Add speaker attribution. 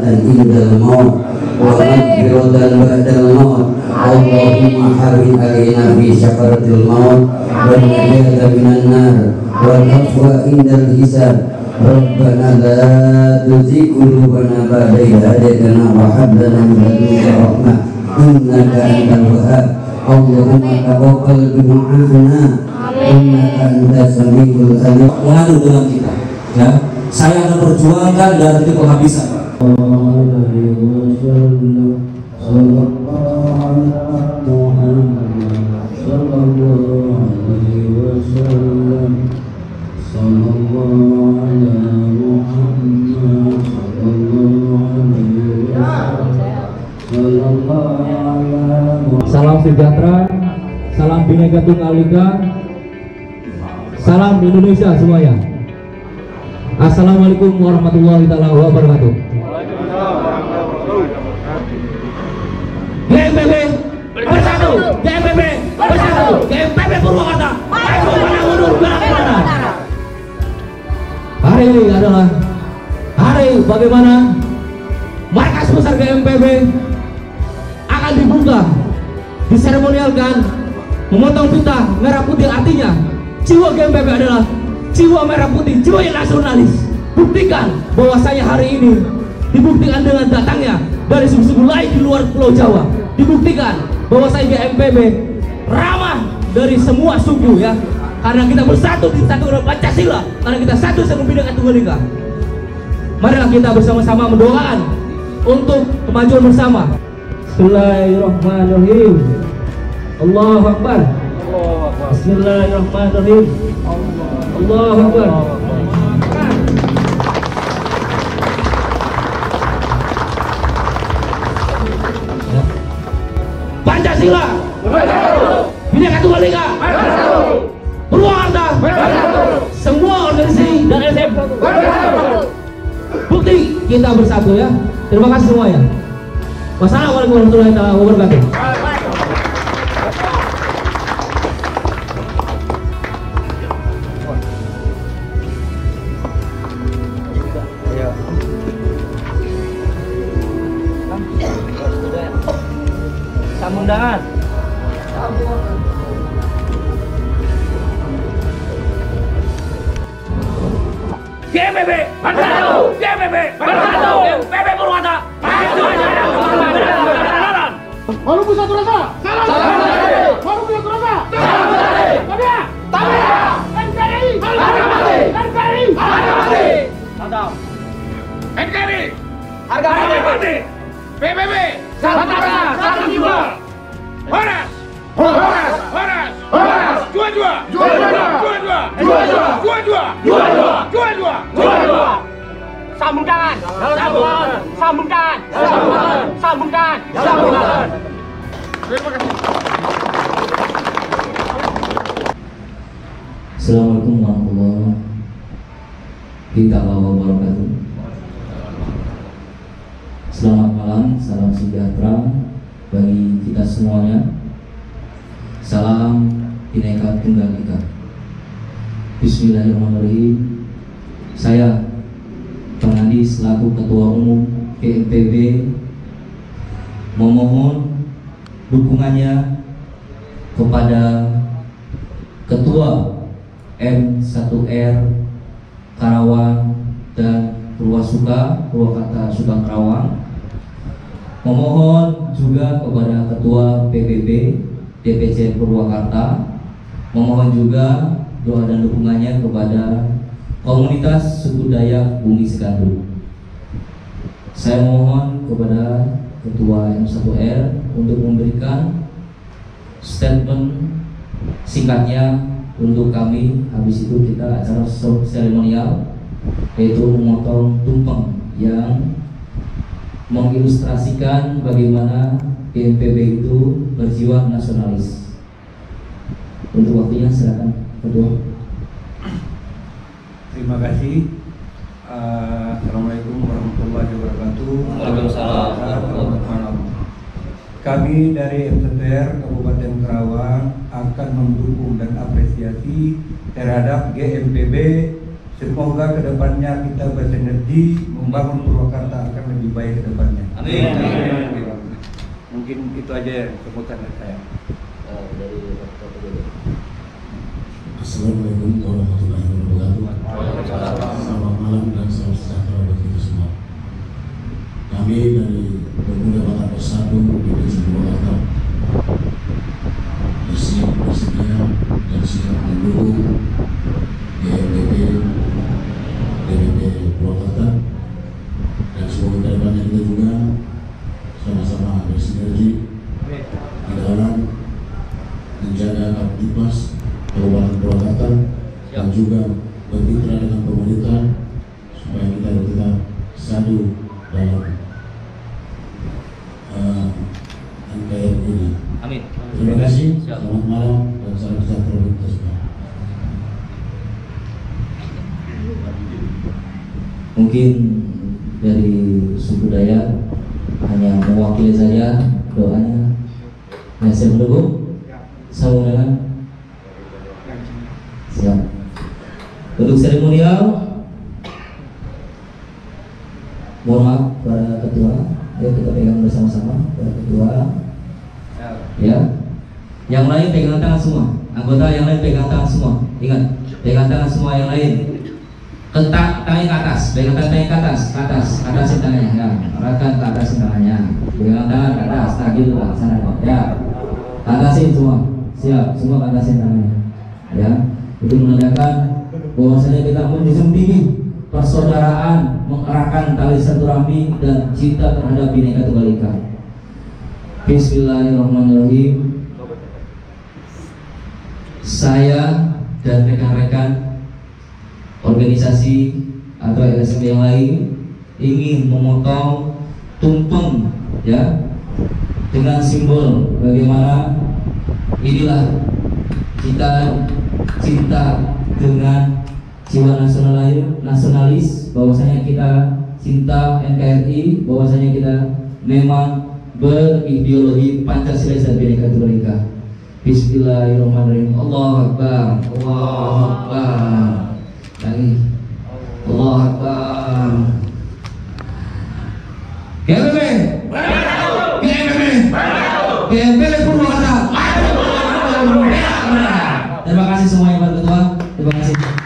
Speaker 1: indal maut wa maghfiratan ba'dal maut. Allahumma hawwin alaina fi syakaratil maut wa najata minan nar wa afwa indal hisab. Rabbana la tuzigh qulubana ba'da idh hadaytana wa hab lana min ladunka rahmah innaka antal wahhab. Allahumma taqabbal du'aana innaka antas samiul alim.
Speaker 2: Mengadu dengan kita, ya. Saya akan perjuangkan dari titik penghabisan.
Speaker 3: Salam sejahtera, salam Bhinneka Tunggal Ika, salam Indonesia semuanya. Assalamualaikum warahmatullahi wabarakatuh. GMPB bersatu, GMPB bersatu, GMPB Purwakarta. Maju mana mundur gerak mana. Hari ini adalah hari bagaimana markas besar GMPB akan dibuka, diseremonialkan, memotong pita merah putih. Artinya jiwa GMPB adalah jiwa merah putih, jiwa yang nasionalis. Buktikan bahwasanya hari ini dibuktikan dengan datangnya dari suku-suku lain di luar Pulau Jawa. Dibuktikan bahwasanya GMPB ramah dari semua suku, ya, karena kita bersatu di satu Pancasila, karena kita satu sama Bhinneka Tunggal Ika. Marilah kita bersama-sama mendoakan untuk kemajuan bersama. Bismillahirrahmanirrahim. Allahu Akbar. Bismillahirrahmanirrahim. Allahu Akbar. Pancasila, Bhinneka Tunggal Ika, Purwakarta, semua organisasi dan LSM. Bukti kita bersatu, ya. Terima kasih semuanya. Wassalamualaikum warahmatullahi wabarakatuh.
Speaker 4: Undangan.
Speaker 3: GMPB bersatu, GMPB bersatu, GMPB Purwakarta.
Speaker 5: Walaupun satu rasa, salam satu. Walaupun satu rasa, salam satu. Tabia, tabia. NKRI, harga mati. NKRI, harga mati.
Speaker 4: Mantap.
Speaker 5: NKRI,
Speaker 4: Harga mati.
Speaker 5: PBB,
Speaker 4: Salam jiwa.
Speaker 5: Horas, Horas, Horas, Horas. Dua-dua, dua-dua, dua-dua, dua-dua, dua-dua, dua-dua, dua-dua, dua-dua.
Speaker 4: Sambungkan. Sambungkan. Sambungkan. Sambungkan. Sambungkan.
Speaker 5: Terima kasih.
Speaker 3: Assalamualaikum warahmatullahi wabarakatuh. Selamat malam, salam sejahtera bagi kita semuanya. Salam Bhinneka Tunggal Ika. Bismillahirrahmanirrahim. Saya Pengadi selaku Ketua Umum GMPB memohon dukungannya kepada Ketua M1R Karawang dan Purwasuka Purwakarta Subang Karawang. Memohon juga kepada Ketua PBB DPC Purwakarta. Memohon juga doa dan dukungannya kepada komunitas suku Dayak Bumi Sekandu. Saya mohon kepada Ketua M1R untuk memberikan statement singkatnya untuk kami. Habis itu kita acara seremonial, yaitu memotong tumpeng yang mengilustrasikan bagaimana GMPB itu berjiwa nasionalis. Untuk waktunya silakan Ketua.
Speaker 6: Terima kasih. Assalamualaikum warahmatullahi wabarakatuh.
Speaker 3: Waalaikumsalam.
Speaker 6: Selamat malam. Kami dari M1R Kabupaten Karawang akan mendukung dan apresiasi terhadap GMPB. Semoga kedepannya kita bersinergi membangun Purwakarta akan lebih baik ke depannya.
Speaker 2: Amin.
Speaker 6: Mungkin itu aja sambutan dari saya.
Speaker 7: Assalamualaikum warahmatullahi wabarakatuh. Selamat malam dan salam sejahtera bagi kita semua. Kami dari Pemuda Batak Bersatu di Desa Purwakarta bersedia dan siap mendukung GMPB DPP Purwakarta, dan semoga kedepannya kita juga sama-sama bersinergi di dalam menjaga Kapolres Kabupaten Purwakarta dan juga bermitra dengan pemerintah supaya kita tetap satu dalam NKRI ini.
Speaker 2: Amin.
Speaker 7: Terima kasih. Selamat malam dan salam sejahtera bagi kita semua.
Speaker 3: Mungkin dari suku Dayak hanya mewakili saja doanya. Ya, saya mendukung. Sama dengan siap. Untuk seremonial, mohon maaf para ketua, ayo kita pegang bersama-sama para ketua. Ya, yang lain pegang tangan semua. Anggota yang lain pegang tangan semua. Ingat, pegang tangan semua yang lain. Letak tangan ke atas, pegang tangan ke atas, atasin tangannya, ya, arahkan ke atasin tangannya, pegang tangan ke atas, tak gitu lah, sana, ya, atasin semua, siap, semua ke atasin tangannya, ya, itu menandakan bahwasanya kita menjunjung tinggi persaudaraan, mengerahkan tali silaturahmi dan cinta terhadap Bhinneka Tunggal Ika. Bismillahirrahmanirrahim. Saya dan rekan-rekan organisasi atau LSM yang lain ingin memotong tumpeng, ya, dengan simbol bagaimana inilah kita cinta dengan jiwa nasionalis, bahwasanya kita cinta NKRI, bahwasanya kita memang berideologi Pancasila dan Bhinneka Tunggal Ika. Bismillahirrahmanirrahim. Allahu Akbar. Allahu Akbar. Lagi. Allahu Akbar. GMPB. GMPB Purwakarta. Terima kasih semua yang berketua. Terima kasih.